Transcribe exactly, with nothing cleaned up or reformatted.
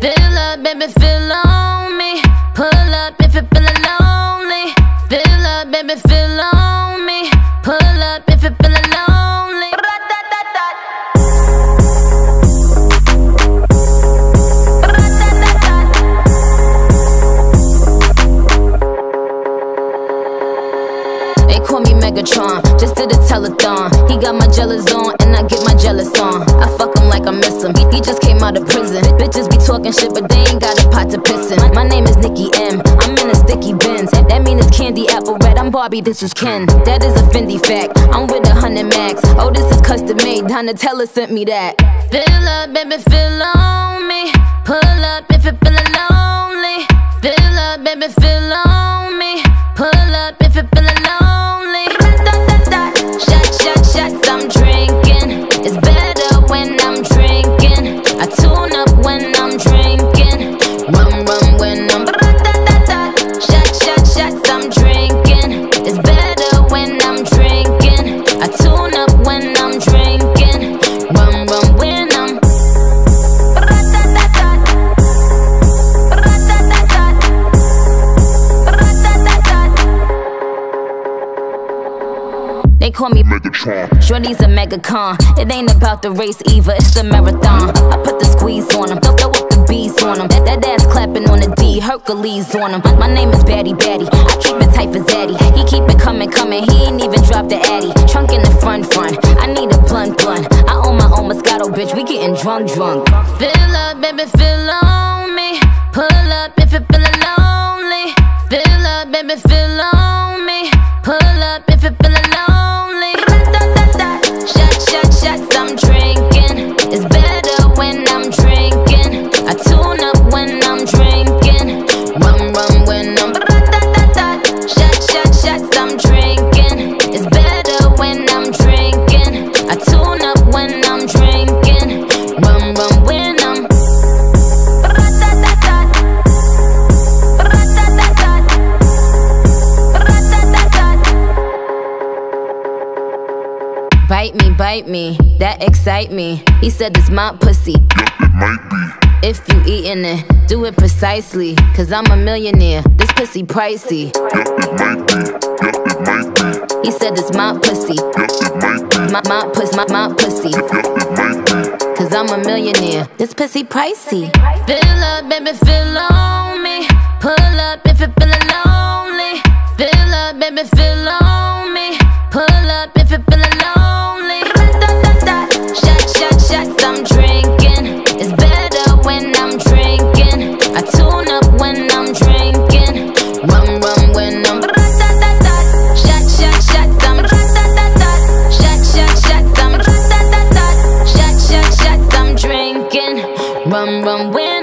Fill up, baby, fill on me. Pull up if you're feeling lonely. Fill up, baby, fill on me. Pull up if you're feeling lonely. They call me Megatron, just did a telethon. He got my jealous on, and I get my jealous on. I fuck him like I miss him, he, he just came out of prison. Bitches be talking shit, but they ain't got a pot to piss in. My name is Nicki M, I'm in a sticky Benz. That mean it's candy apple red, I'm Barbie, this is Ken. That is a Fendi fact, I'm with a hundred max. Oh, this is custom made, Donatella sent me that. Fill up, baby, fill on me. Pull up if you're feeling lonely. Fill up, baby, fill on me. Pull up if you're feeling lonely. Shot, shot, shots, I'm drinking. It's better when I'm drinking. I tune up when I'm drinking. Rum, rum when I'm shot, shot, shots, I'm drinking. It's better when I'm drinking. I tune up when I'm drinking. Rum, rum when I'm They call me Megatron. Shorty's a megacon. It ain't about the race either, it's the marathon. I put the squeeze on him, throw up the beats on him. That, that ass clapping on the D, Hercules on him. My name is Batty Batty, I keep it tight for Zaddy. He keep it coming, coming, he ain't even dropped the Addy. Trunk in the front, front, I need a blunt, blunt. I own my own Moscato, bitch, we getting drunk, drunk. Fill up, baby, fill on me. Pull up if you're feeling lonely. Fill up, baby, fill on me. Pull up if you're feeling lonely. Shots, I'm drinking. It's better when I'm drinking. I tune up when I'm drinking. Rum, rum when I'm shot, shot, shots, I'm drinking. It's better when I'm drinking. I tune up when I'm drinking. Rum, rum when I'm bite me, bite me, that excite me. He said it's my pussy. Yep, it might be. If you eatin' it, do it precisely. Cause I'm a millionaire, this pussy pricey. Yep, it might be. Yep, it might be. He said it's my pussy. Yep, it might be. My, my pussy, my, my pussy. Yep, it might be. Cause I'm a millionaire, this pussy pricey. Fill up, baby, fill on me. Pull up if you're feeling lonely. Fill up, baby, fill on me. Pull up if you're feeling lonely. Shots, I'm drinking. It's better when I'm drinking. I tune up when I'm drinking. Rum, rum when I'm shot, shot, shots, I'm shot, shot, shots, I'm shot, shot, shots, I'm drinking. Rum, rum when